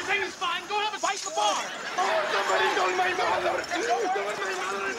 Everything is fine. Go have a bite in the bar. Oh, somebody told my mother.